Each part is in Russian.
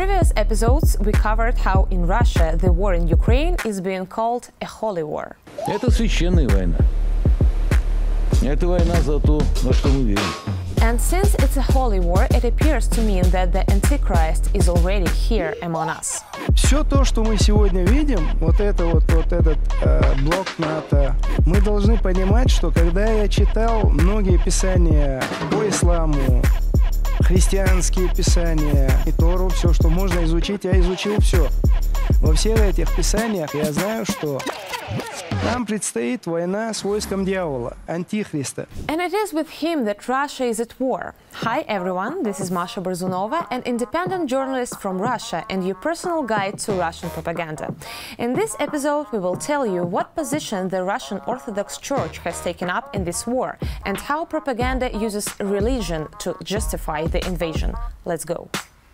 previous episodes, we covered how in Russia the war in Ukraine is being called a holy war. Это священная война. Это война за то, во что мы верим. And since it's a holy war, it appears to mean that the Antichrist is already here among us. Все то, что мы сегодня видим, вот этот блок НАТО, мы должны понимать, что когда я читал многие писания по исламу, христианские писания и Тору, все, что можно изучить, я изучил все. Во всех этих писаниях я знаю, что нам предстоит война с войском дьявола, Антихриста. And it is with him that Russia is at war. Hi everyone, this is Masha Berzunova, an independent journalist from Russia and your personal guide to Russian propaganda. In this episode, we will tell you what position the Russian Orthodox Church has taken up in this war and how propaganda uses religion to justify the invasion. Let's go.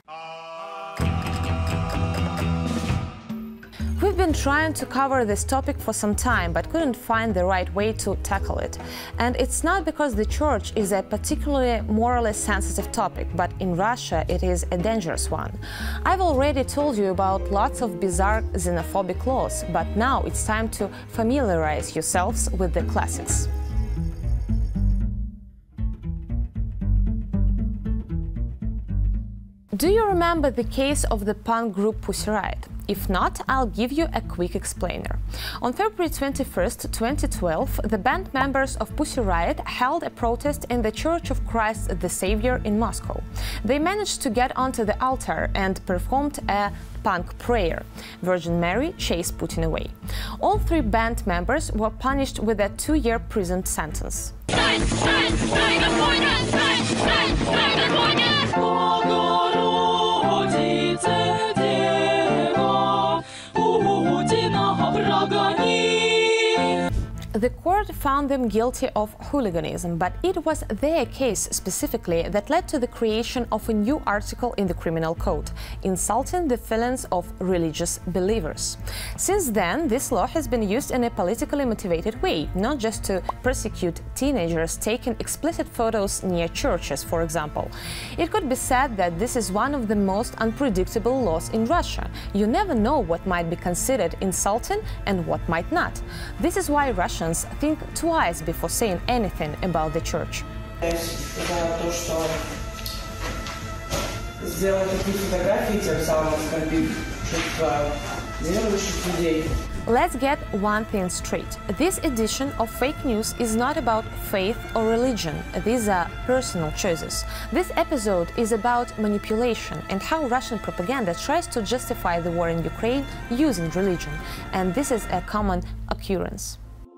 We've been trying to cover this topic for some time, but couldn't find the right way to tackle it. And it's not because the church is a particularly morally sensitive topic, but in Russia it is a dangerous one. I've already told you about lots of bizarre xenophobic laws, but now it's time to familiarize yourselves with the classics. Do you remember the case of the punk group Pussy Riot? If not, I'll give you a quick explainer. On February 21st, 2012, the band members of Pussy Riot held a protest in the Church of Christ the Savior in Moscow. They managed to get onto the altar and performed a punk prayer. Virgin Mary chased Putin away. All three band members were punished with a 2-year prison sentence. The court found them guilty of hooliganism, but it was their case specifically that led to the creation of a new article in the Criminal Code, insulting the feelings of religious believers. Since then, this law has been used in a politically motivated way, not just to persecute teenagers taking explicit photos near churches, for example. It could be said that this is one of the most unpredictable laws in Russia. You never know what might be considered insulting and what might not. This is why Russians think twice before saying anything about the church. Let's get one thing straight. This edition of fake news is not about faith or religion. These are personal choices. This episode is about manipulation and how Russian propaganda tries to justify the war in Ukraine using religion. And this is a common occurrence.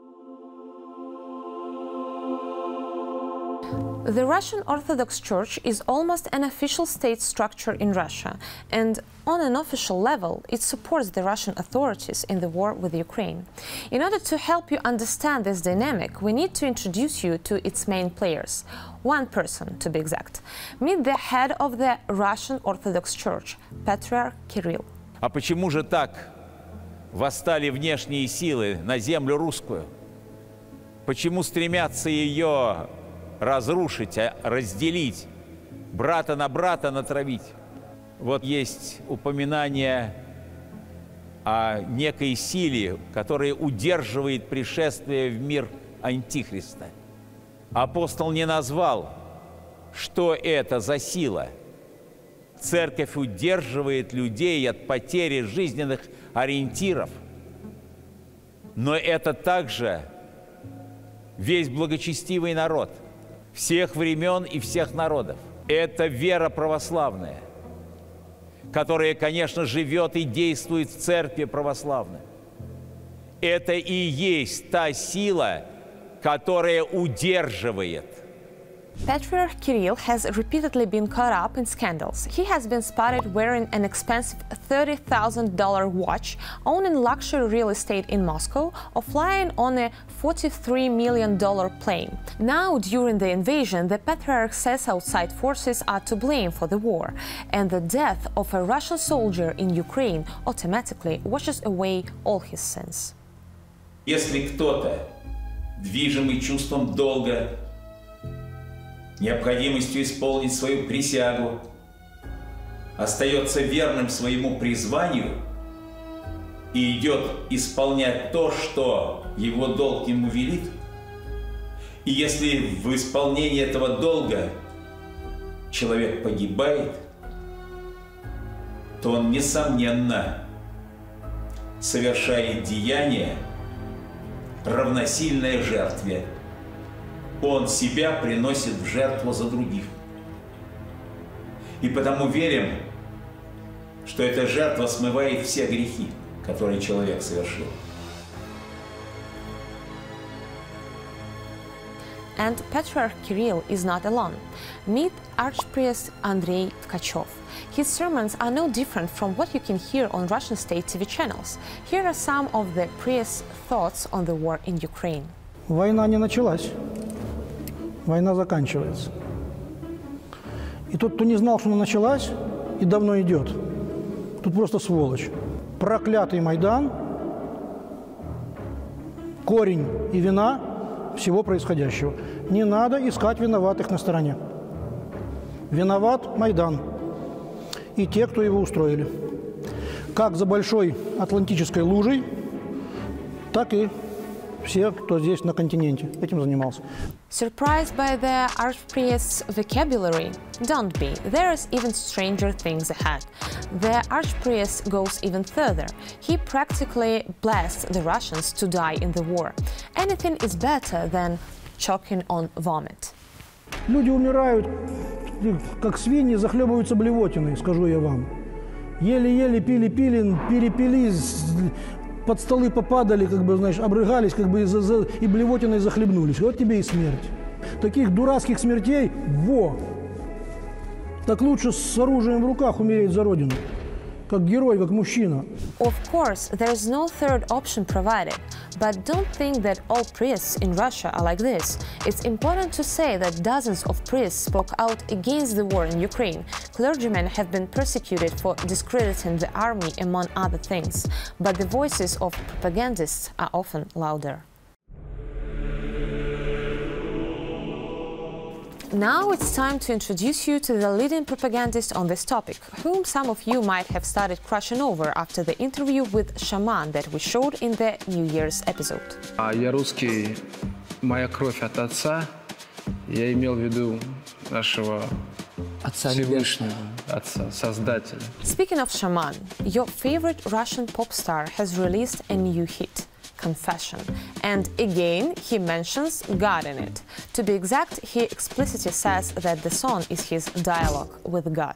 The Russian Orthodox Church is almost an official state structure in Russia, and on an official level, it supports the Russian authorities in the war with Ukraine. In order to help you understand this dynamic, we need to introduce you to its main players. One person, to be exact. Meet the head of the Russian Orthodox Church, Patriarch Kirill. А почему же так восстали внешние силы на землю русскую? Почему стремятся ее разрушить, разделить, брата на брата натравить? Вот есть упоминание о некой силе, которая удерживает пришествие в мир Антихриста. Апостол не назвал, что это за сила. Церковь удерживает людей от потери жизненных ориентиров. Но это также весь благочестивый народ, всех времен и всех народов. Это вера православная, которая, конечно, живет и действует в церкви православной. Это и есть та сила, которая удерживает. Patriarch Kirill has repeatedly been caught up in scandals. He has been spotted wearing an expensive $30,000 watch, owning luxury real estate in Moscow, or flying on a $43 million plane. Now, during the invasion, the Patriarch says outside forces are to blame for the war, and the death of a Russian soldier in Ukraine automatically washes away all his sins. Если кто-то, движимый чувством долга, необходимостью исполнить свою присягу, остается верным своему призванию и идет исполнять то, что его долг ему велит, и если в исполнении этого долга человек погибает, то он, несомненно, совершает деяние, равносильное жертве. Он себя приносит в жертву за других. И потому верим, что эта жертва смывает все грехи, которые человек совершил. And Patriarch Kirill is not alone. Meet Archpriest Andrei Tkachov. His sermons are no different from what you can hear on Russian state TV channels. Here are some of the priest's thoughts on the war in Ukraine. Война не началась. Война заканчивается. И тот, кто не знал, что она началась и давно идет, тут просто сволочь. Проклятый Майдан, корень и вина всего происходящего. Не надо искать виноватых на стороне. Виноват Майдан и те, кто его устроили. Как за большой атлантической лужей, так и все, кто здесь на континенте, этим занимался. Surprised by the Archpriest's vocabulary? Don't be. There's even stranger things ahead. The Archpriest goes even further. He practically blessed the Russians to die in the war. Anything is better than choking on vomit. Люди умирают, как свиньи, захлебываются блевотиной, скажу я вам. Еле-еле пили-пили, перепили, под столы попадали, как бы, знаешь, обрыгались, как бы, и блевотиной захлебнулись. Вот тебе и смерть. Таких дурацких смертей, так лучше с оружием в руках умереть за Родину. Как герой, как мужчина. Of course, there's no third option provided. But don't think that all priests in Russia are like this. It's important to say that dozens of priests spoke out against the war in Ukraine. Clergymen have been persecuted for discrediting the army, among other things. But the voices of propagandists are often louder. Now it's time to introduce you to the leading propagandist on this topic, whom some of you might have started crushing over after the interview with Shaman that we showed in the New Year's episode. Я русский, моя кровь от отца. Я имел в виду нашего Отца Всевышнего, Отца, Создателя. Speaking of Shaman, your favorite Russian pop star has released a new hit, Confession. And again, he mentions God in it. To be exact, he explicitly says that the song is his dialogue with God.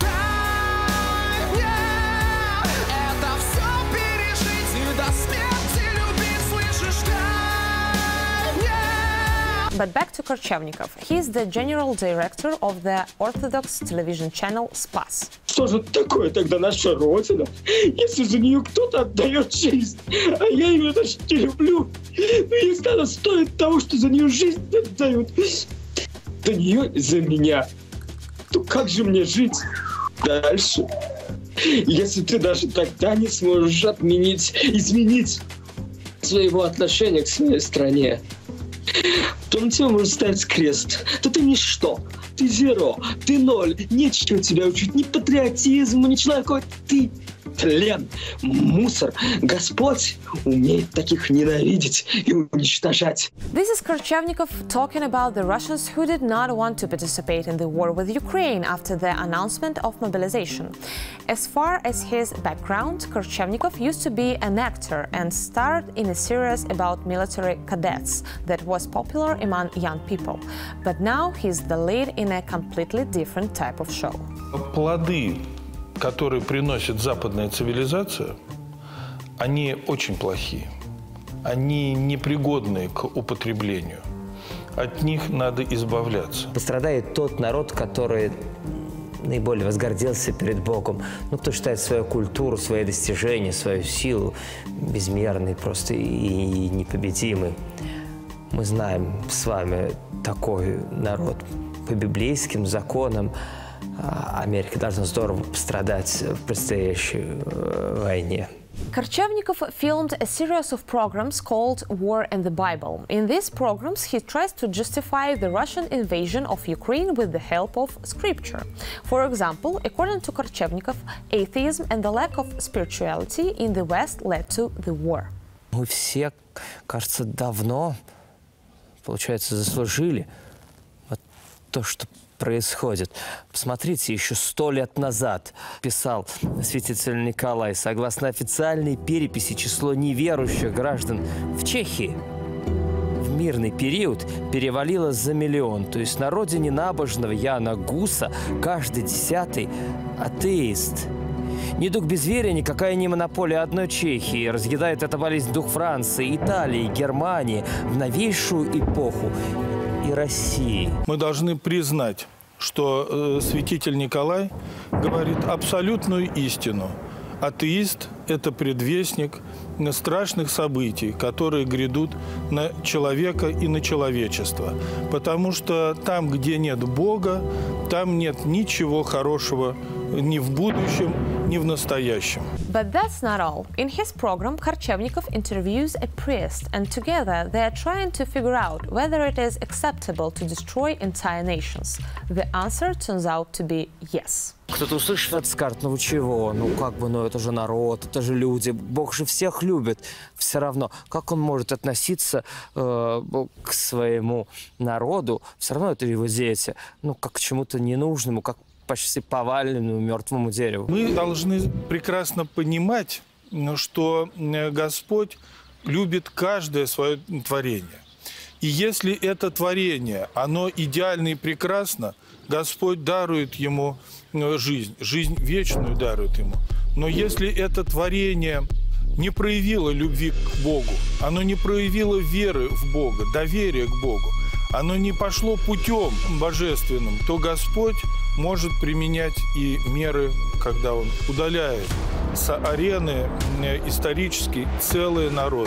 But back to Korchavnikov. He is the general director of the Orthodox television channel Spas. Что же такое тогда наша Родина, если за нее кто-то отдает жизнь? А я ее даже не люблю. Но если она стоит того, что за нее жизнь отдают, за нее и за меня, то как же мне жить дальше? Если ты даже тогда не сможешь изменить своего отношения к своей стране, то на тебя можно ставить крест. То ты ничто, ты зеро, ты ноль, нечего тебя учить, ни патриотизму, ни человеку. Ты тлен, мусор. Господь умеет таких ненавидеть и уничтожать. This is Korchavnikov talking about the Russians who did not want to participate in the war with Ukraine after the announcement of mobilization. As far as his background, Korchavnikov used to be an actor and starred in a series about military cadets that was popular among young people. But now he's the lead in a completely different type of show. Плоды, которые приносит западная цивилизация, они очень плохие. Они непригодны к употреблению. От них надо избавляться. Пострадает тот народ, который наиболее возгордился перед Богом. Ну, кто считает свою культуру, свои достижения, свою силу безмерной просто и непобедимой. Мы знаем с вами такой народ по библейским законам. Америка должна здорово пострадать в предстоящей войне. Korchevnikov filmed a series of programs called War and the Bible. In these programs, he tries to justify the Russian invasion of Ukraine with the help of scripture. For example, according to Korchevnikov, atheism and the lack of spirituality in the West led to the war. Мы все, кажется, давно, получается, заслужили вот то, что происходит. Посмотрите, еще 100 лет назад писал святитель Николай, согласно официальной переписи, число неверующих граждан в Чехии в мирный период перевалило за 1 миллион. То есть на родине набожного Яна Гуса каждый 10-й атеист. Ни дух безверия, никакая не монополия одной Чехии. Разъедает эта болезнь дух Франции, Италии, Германии в новейшую эпоху и России. Мы должны признать, что святитель Николай говорит абсолютную истину. Атеист – это предвестник страшных событий, которые грядут на человека и на человечество. Потому что там, где нет Бога, там нет ничего хорошего ни в будущем, ни в настоящем. But that's not all. In his program, Korchevnikov interviews a priest, and together they are trying to figure out whether it is acceptable to destroy entire nations. The answer turns out to be yes. Кто-то услышит это, скажет, ну чего, ну как бы, ну это же народ, это же люди, Бог же всех любит. Все равно, как он может относиться к своему народу, все равно это его дети, ну как к чему-то ненужному, как почти поваленному мертвому дереву. Мы должны прекрасно понимать, что Господь любит каждое свое творение. И если это творение, оно идеально и прекрасно, Господь дарует ему жизнь, жизнь вечную дарует ему. Но если это творение не проявило любви к Богу, оно не проявило веры в Бога, доверия к Богу, оно не пошло путем божественным, то Господь может применять и меры, когда Он удаляет с арены исторически целые народы.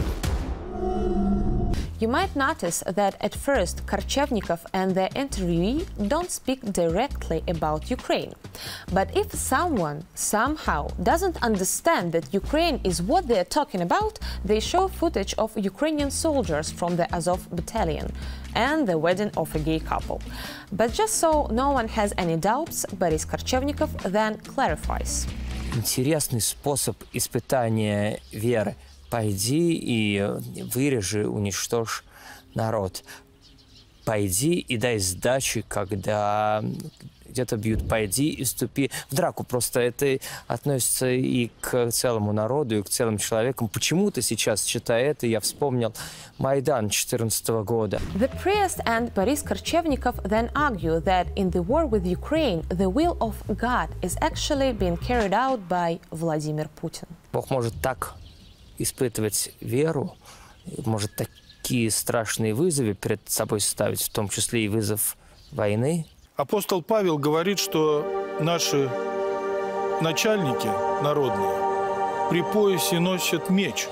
You might notice that at first Korchevnikov and the interviewee don't speak directly about Ukraine. But if someone somehow doesn't understand that Ukraine is what they are talking about, they show footage of Ukrainian soldiers from the Azov battalion and the wedding of a gay couple. But just so no one has any doubts, Boris Korchevnikov then clarifies. Интересный способ испытания веры. Пойди и вырежи, уничтожь народ. Пойди и дай сдачи, когда где-то бьют. Пойди и вступи в драку. Просто это относится и к целому народу, и к целым человекам. Почему-то сейчас, читая это, я вспомнил Майдан 2014 года. The priest and Boris Korchevnikov then argue that in the war with Ukraine, the will of God is actually being carried out by Vladimir Putin. Бог может так испытывать веру, может такие страшные вызовы перед собой ставить, в том числе и вызов войны. Апостол Павел говорит, что наши начальники народные при поясе носят меч,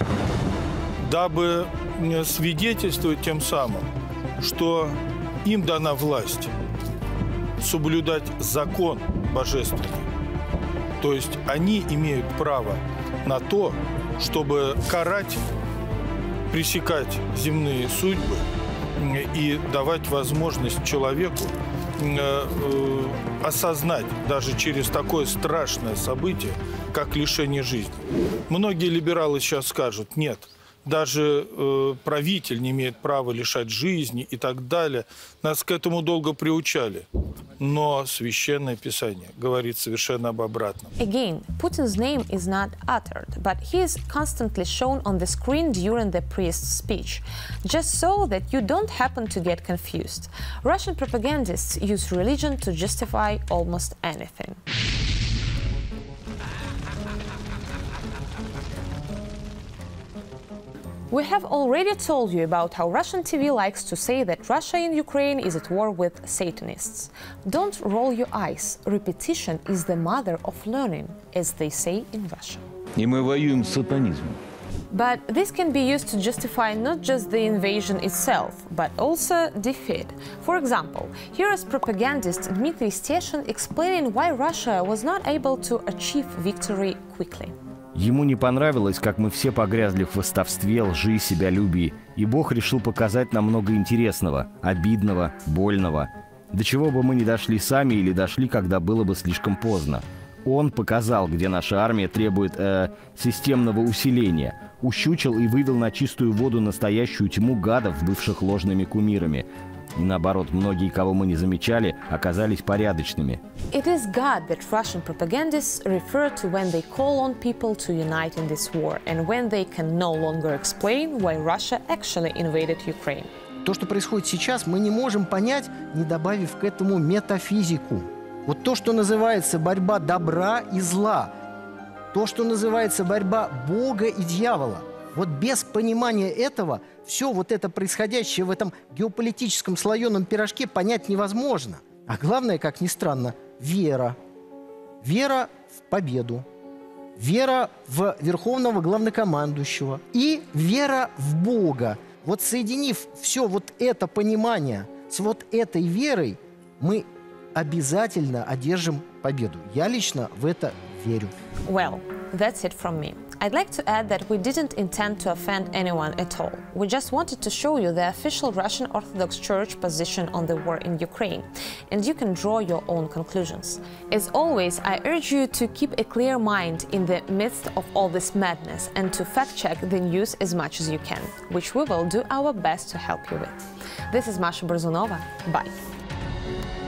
дабы свидетельствовать тем самым, что им дана власть соблюдать закон божественный. То есть они имеют право на то, чтобы карать, пресекать земные судьбы и давать возможность человеку осознать даже через такое страшное событие, как лишение жизни. Многие либералы сейчас скажут, нет, даже правитель не имеет права лишать жизни и так далее. Нас к этому долго приучали. Но Священное Писание говорит совершенно об обратном. Again, Putin's name is not uttered, but he is constantly shown on the screen during the priest's speech, just so that you don't happen to get confused. Russian propagandists use religion to justify almost anything. We have already told you about how Russian TV likes to say that Russia in Ukraine is at war with Satanists. Don't roll your eyes. Repetition is the mother of learning, as they say in Russia. И мы воюем с сатанизмом. But this can be used to justify not just the invasion itself, but also defeat. For example, here is propagandist Dmitry Steshin explaining why Russia was not able to achieve victory quickly. Ему не понравилось, как мы все погрязли в хвастовстве, лжи, себялюбии, и Бог решил показать нам много интересного, обидного, больного. До чего бы мы ни дошли сами или дошли, когда было бы слишком поздно. Он показал, где наша армия требует системного усиления, ущучил и вывел на чистую воду настоящую тьму гадов, бывших ложными кумирами. И наоборот, многие, кого мы не замечали, оказались порядочными. It is God that Russian propagandists refer to when they call on people to unite in this war and when they can no longer explain why Russia actually invaded Ukraine. То, что происходит сейчас, мы не можем понять, не добавив к этому метафизику. Вот то, что называется борьба добра и зла, то, что называется борьба Бога и дьявола. Вот без понимания этого все вот это происходящее в этом геополитическом слоеном пирожке понять невозможно. А главное, как ни странно, вера. Вера в победу. Вера в верховного главнокомандующего. И вера в Бога. Вот соединив все вот это понимание с вот этой верой, мы обязательно одержим победу. Я лично в это верю. Well, that's it from me. I'd like to add that we didn't intend to offend anyone at all. We just wanted to show you the official Russian Orthodox Church position on the war in Ukraine, and you can draw your own conclusions. As always, I urge you to keep a clear mind in the midst of all this madness and to fact-check the news as much as you can, which we will do our best to help you with. This is Masha Berzunova. Bye.